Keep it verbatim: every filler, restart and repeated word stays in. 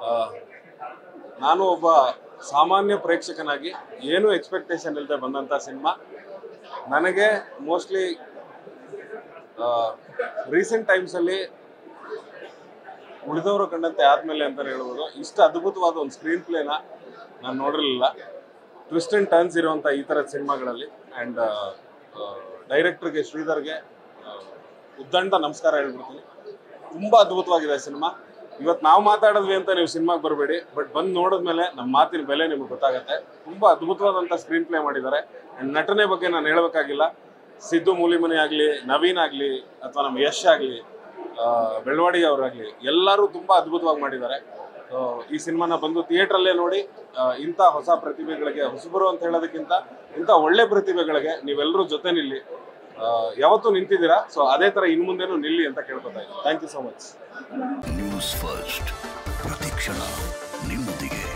ನಾನು ಒಬ್ಬ ಸಾಮಾನ್ಯ ಪ್ರೇಕ್ಷಕನಾಗಿ ಏನು ಎಕ್ಸ್ಪೆಕ್ಟೇಷನ್ ಇಲ್ಲದೆ ಬಂದಂಥ ಸಿನಿಮಾ. ನನಗೆ ಮೋಸ್ಟ್ಲಿ ರೀಸೆಂಟ್ ಟೈಮ್ಸಲ್ಲಿ ಉಳಿದವರು ಕಂಡಂತೆ ಆದಮೇಲೆ ಅಂತಲೇ ಹೇಳ್ಬೋದು, ಇಷ್ಟು ಅದ್ಭುತವಾದ ಒಂದು ಸ್ಕ್ರೀನ್ ಪ್ಲೇನ ನಾನು ನೋಡಿರಲಿಲ್ಲ. ಟ್ವಿಸ್ಟ್ ಆ್ಯಂಡ್ ಟರ್ನ್ಸ್ ಇರುವಂಥ ಈ ಥರದ ಸಿನಿಮಾಗಳಲ್ಲಿ. ಆ್ಯಂಡ್ ಡೈರೆಕ್ಟ್ರಿಗೆ ಶ್ರೀಧರ್ಗೆ ಉದ್ದಂಡ ನಮಸ್ಕಾರ ಹೇಳ್ಬಿಡ್ತೀನಿ. ತುಂಬ ಅದ್ಭುತವಾಗಿದೆ ಸಿನಿಮಾ. ಇವತ್ತು ನಾವು ಮಾತಾಡಿದ್ವಿ ಅಂತ ನೀವು ಸಿನಿಮಾಗೆ ಬರಬೇಡಿ, ಬಟ್ ಬಂದು ನೋಡಿದ್ಮೇಲೆ ನಮ್ಮ ಮಾತಿನ ಬೆಲೆ ನಿಮ್ಗೆ ಗೊತ್ತಾಗುತ್ತೆ. ತುಂಬ ಅದ್ಭುತವಾದಂಥ ಸ್ಕ್ರೀನ್ ಪ್ಲೇ ಮಾಡಿದ್ದಾರೆ. ಆ್ಯಂಡ್ ನಟನೆ ಬಗ್ಗೆ ನಾನು ಹೇಳಬೇಕಾಗಿಲ್ಲ. ಸಿದ್ದು ಮೂಲಿಮನಿ ಆಗಲಿ, ನವೀನ್ ಆಗಲಿ, ಅಥವಾ ನಮ್ಮ ಯಶ್ ಆಗಲಿ, ಬೆಳವಾಡಿ ಅವರಾಗಲಿ, ಎಲ್ಲರೂ ತುಂಬ ಅದ್ಭುತವಾಗಿ ಮಾಡಿದ್ದಾರೆ. ಈ ಸಿನಿಮಾನ ಬಂದು ಥಿಯೇಟ್ರಲ್ಲೇ ನೋಡಿ ಇಂಥ ಹೊಸ ಪ್ರತಿಭೆಗಳಿಗೆ, ಹೊಸಬರು ಅಂತ ಹೇಳೋದಕ್ಕಿಂತ ಇಂಥ ಒಳ್ಳೆ ಪ್ರತಿಭೆಗಳಿಗೆ ನೀವೆಲ್ಲರೂ ಜೊತೆ ನಿಲ್ಲಿ. ಯಾವತ್ತೂ ನಿಂತಿದ್ದೀರಾ, ಸೊ ಅದೇ ಥರ ಇನ್ನು ಮುಂದೆನೂ ನಿಲ್ಲಿ ಅಂತ ಕೇಳ್ಕೊತಾ ಇದ್ದೀನಿ. Thank you so much. News first ಪ್ರತಿಕ್ಷಣ ನಿಮ್ಮೊಂದಿಗೆ.